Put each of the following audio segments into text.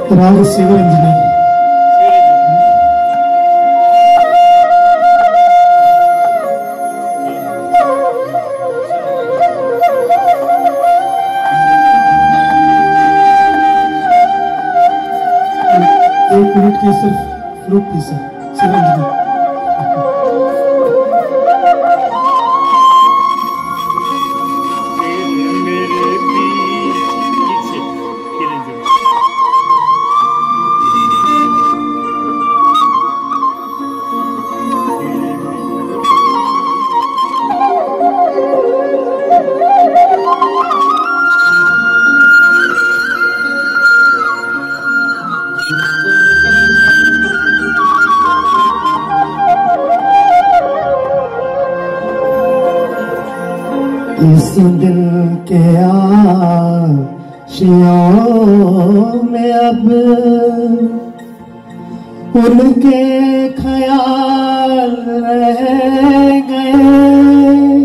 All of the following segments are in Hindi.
राग शिवरंजनी। एक मिनट की सिर्फ फ्लूट पीस है शिवरंजनी। इस दिल के आशियों में अब उनके ख्याल रह गए,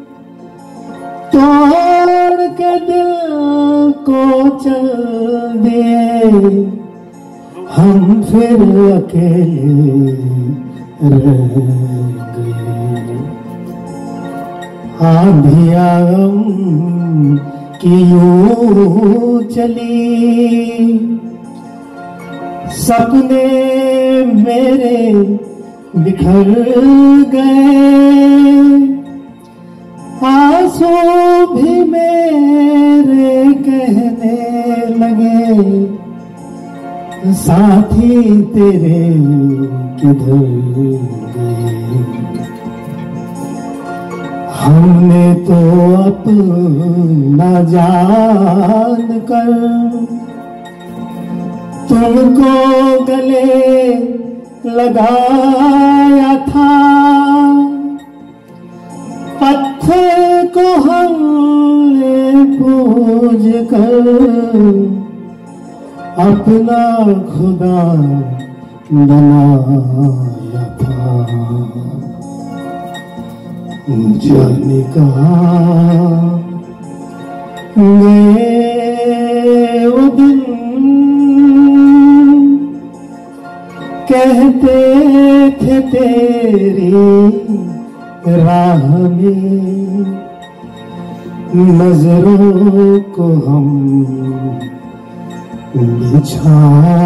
तोड़ के दिल को चल दिए हम, फिर अकेले रह गए। आंधिया गम की यूं चली, सपने मेरे बिखर गए, आंसू भी मेरे कहने लगे, साथी तेरे किधर गए। हमने तो अपना जान कर तुमको गले लगाया था, पत्थर को हमने पूज कर अपना खुदा बनाया था। जाने कहाँ गए वो दिन, कहते थे तेरी राह में नजरों को हम बिछाएंगे।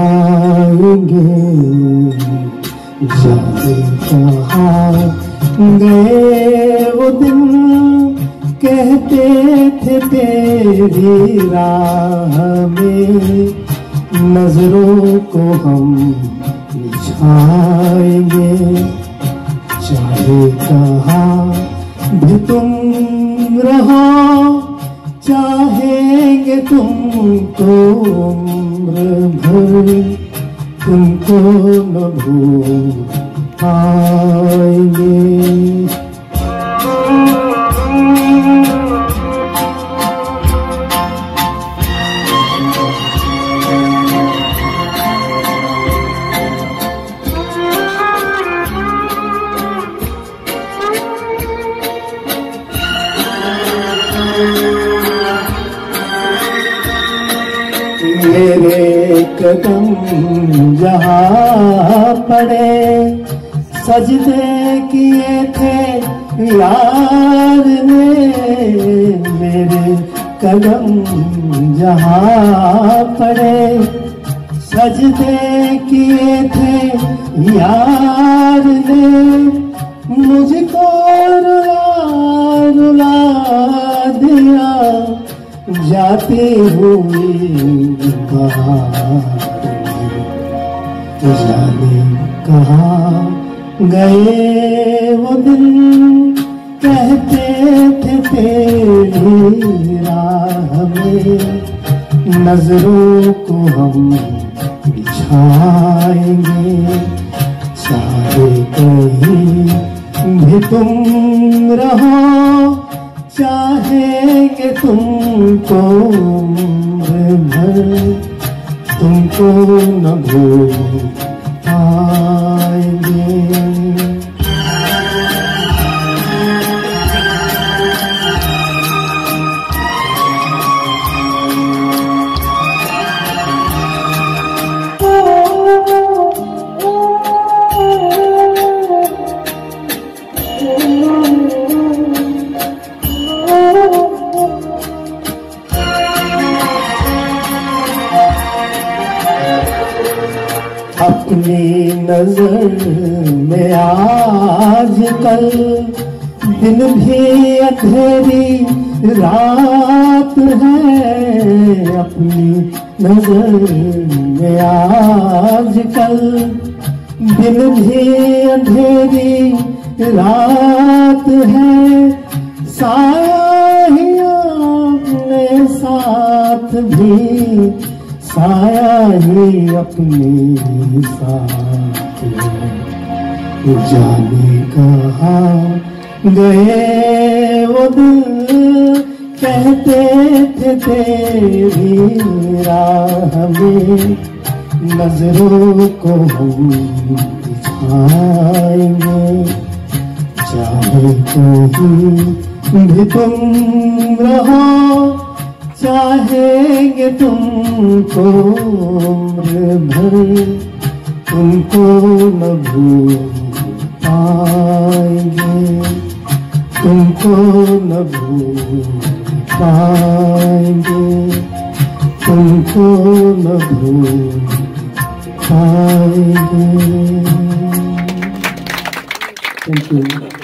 जाने कहाँ गए वो दिन, कहते थे तेरी राह में नजरों को हम बिछाएंगे। चाहे कहाँ भी तुम रहो, चाहेंगे तुमको उम्र भर, तुमको न भूल पाएंगे। मेरे कदम जहाँ पड़े, सजदे किए थे यार ने। मेरे कदम जहाँ पड़े, सजदे किए थे यार ने। मुझको रुला रुला दिया जाती हुई बहार। जाने कहाँ गए वो दिन, कहते थे तेरी राह में नजरों को हम बिछाएंगे। चाहे कहीं भी तुम रहो, चाहेंगे तुमको उम्र भर, तुमको न भूल पाएंगे। अपनी नजर में आजकल दिन भी अंधेरी रात है। अपनी नजर में आजकल दिन भी अंधेरी रात है। साया ही अपने साथ भी साया ही अपने साथ है। जाने कहाँ गए वो दिल कहते थे तेरी राह में नजरों को हम दिखाएंगे। चाहे कहीं भी तुम रहो चाहेंगे तुमको उम्र भर तुमको न भूल पाएंगे। तुमको न भूल पाएंगे। तुमको न भूल पाएंगे। Thank you.